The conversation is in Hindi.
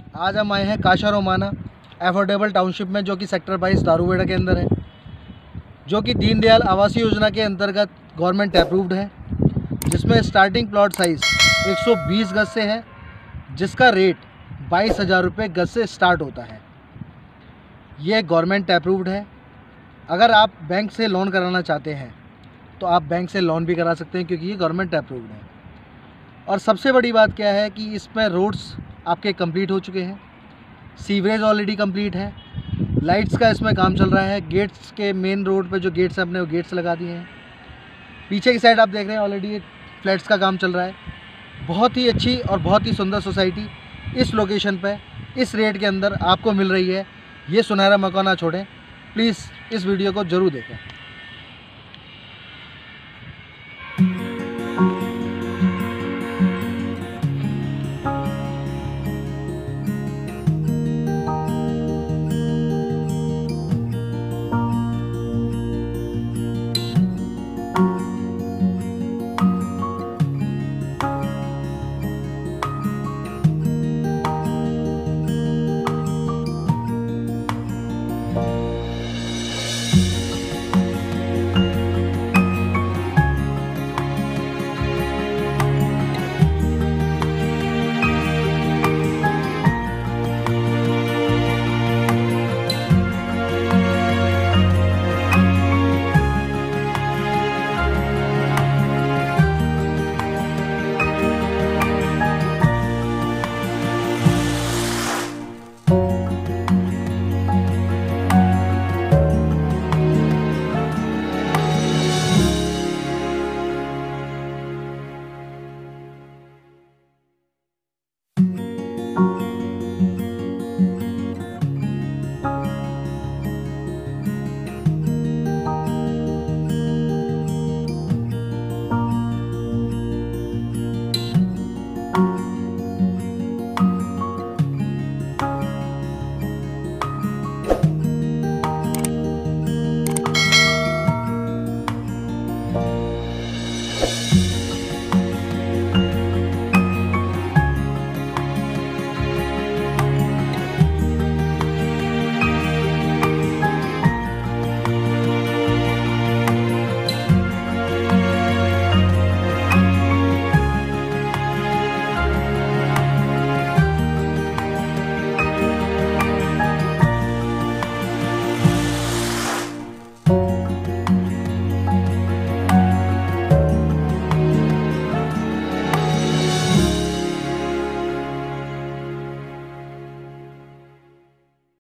आज हम आए हैं काशा रोमाना एफोर्डेबल टाउनशिप में, जो कि सेक्टर 22 दारूवेड़ा के अंदर है, जो कि दीनदयाल आवासीय योजना के अंतर्गत गवर्नमेंट अप्रूव्ड है, जिसमें स्टार्टिंग प्लॉट साइज़ 120 गज से है, जिसका रेट 22,000 रुपये गज से स्टार्ट होता है। ये गवर्नमेंट अप्रूव्ड है। अगर आप बैंक से लोन कराना चाहते हैं तो आप बैंक से लोन भी करा सकते हैं, क्योंकि ये गवर्नमेंट अप्रूव्ड है। और सबसे बड़ी बात क्या है कि इसमें रोड्स आपके कंप्लीट हो चुके हैं, सीवरेज ऑलरेडी कंप्लीट है, लाइट्स का इसमें काम चल रहा है, गेट्स के मेन रोड पे जो गेट्स हैं अपने वो गेट्स लगा दिए हैं। पीछे की साइड आप देख रहे हैं ऑलरेडी फ्लैट्स का काम चल रहा है। बहुत ही अच्छी और बहुत ही सुंदर सोसाइटी इस लोकेशन पे इस रेट के अंदर आपको मिल रही है। ये सुनहरा मौका ना छोड़ें, प्लीज़ इस वीडियो को ज़रूर देखें।